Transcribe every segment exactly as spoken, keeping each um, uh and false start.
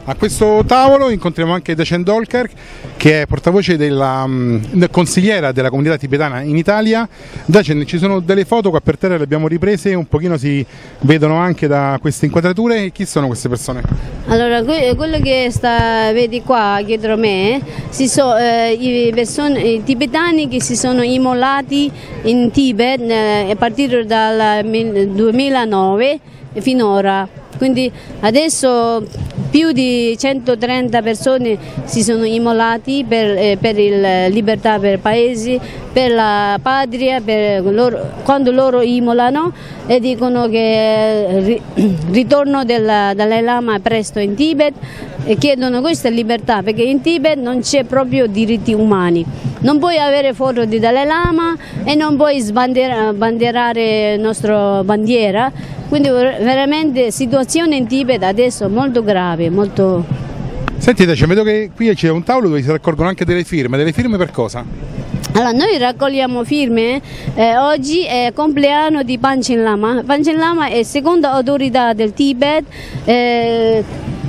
A questo tavolo incontriamo anche Decen Dolker, che è portavoce della um, consigliera della comunità tibetana in Italia. Decen, ci sono delle foto qua per terra, le abbiamo riprese, un pochino si vedono anche da queste inquadrature. Chi sono queste persone? Allora, quello che sta, vedi qua dietro me, si so, eh, i, persone, i tibetani che si sono immolati in Tibet eh, a partire dal duemilanove finora. Quindi adesso più di centotrenta persone si sono immolati per, eh, per il libertà per paesi, per la patria, per loro, quando loro immolano e dicono che ritorno del Dalai Lama presto in Tibet e chiedono questa libertà, perché in Tibet non c'è proprio diritti umani. Non puoi avere foto di Dalai Lama e non puoi sbandierare la nostra bandiera, quindi veramente situazione in Tibet adesso molto grave, molto... Sentite, cioè, vedo che qui c'è un tavolo dove si raccolgono anche delle firme, delle firme per cosa? Allora, noi raccogliamo firme, eh, oggi è compleanno di Panchen Lama. Panchen Lama è seconda autorità del Tibet, eh,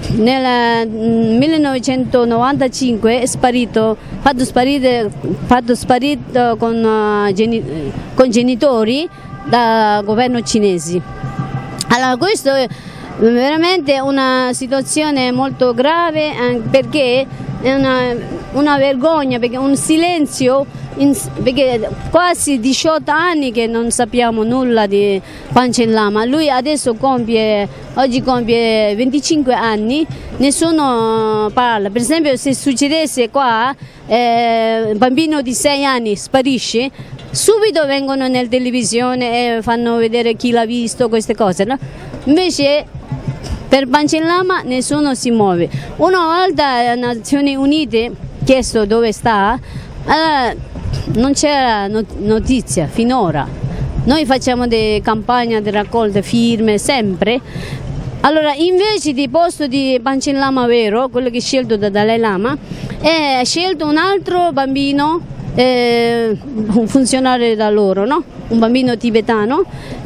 nel millenovecentonovantacinque è sparito, fatto sparire, fatto sparito con, uh, geni, con genitori dal governo cinese. Allora, questo è veramente una situazione molto grave, eh, perché è una, una vergogna, perché un silenzio, in, perché quasi diciotto anni che non sappiamo nulla di Panchen Lama. Lui adesso compie, oggi compie venticinque anni, nessuno parla. Per esempio, se succedesse qua, eh, un bambino di sei anni sparisce, subito vengono nella televisione e fanno vedere chi l'ha visto, queste cose, no? Invece per Panchen Lama nessuno si muove. Una volta le Nazioni Unite ha chiesto dove sta, allora non c'era notizia finora. Noi facciamo delle campagne di raccolta firme sempre. Allora, invece di posto di Panchen Lama vero, quello che è scelto da Dalai Lama, è scelto un altro bambino, eh, un funzionario da loro, no? Un bambino tibetano,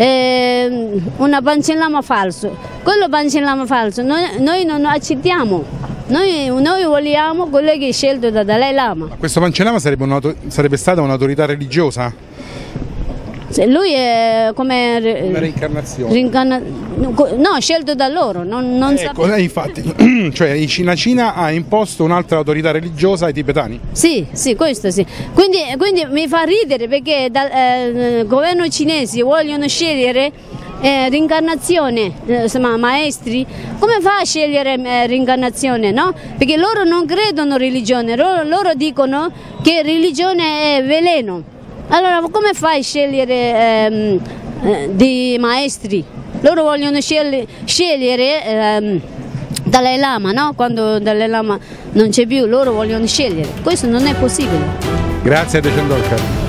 eh, una Panchen Lama falso. Quello Panchen Lama falso noi, noi non accettiamo, noi, noi vogliamo quello che è scelto da Dalai Lama. Ma questo Panchen Lama sarebbe, sarebbe stata un'autorità religiosa? Lui è come una reincarnazione. Reincarna... No, scelto da loro, non, non ecco, eh, infatti, cioè la Cina ha imposto un'altra autorità religiosa ai tibetani? Sì, sì, questo sì. Quindi, quindi mi fa ridere perché dal eh, governo cinese vogliono scegliere eh, reincarnazione, eh, insomma, maestri. Come fa a scegliere eh, reincarnazione, no? Perché loro non credono in religione, loro, loro dicono che religione è veleno. Allora come fai a scegliere ehm, eh, dei maestri? Loro vogliono scegliere, scegliere ehm, Dalai Lama, no? Quando Dalai Lama non c'è più, loro vogliono scegliere. Questo non è possibile. Grazie a Decen Dolker.